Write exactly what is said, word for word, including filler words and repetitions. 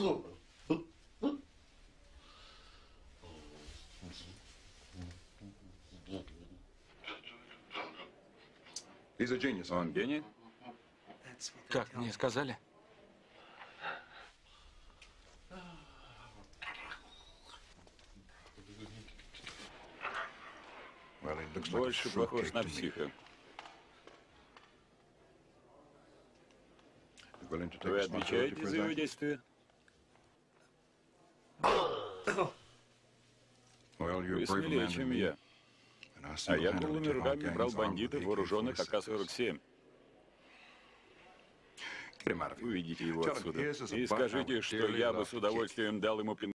Он гений? Как мне сказали? Больше похож на психа. Вы отвечаете за его действия? Вы смелее, чем я. А я голыми руками брал бандитов, вооруженных А К сорок семь. Уведите его отсюда и скажите, что я бы с удовольствием дал ему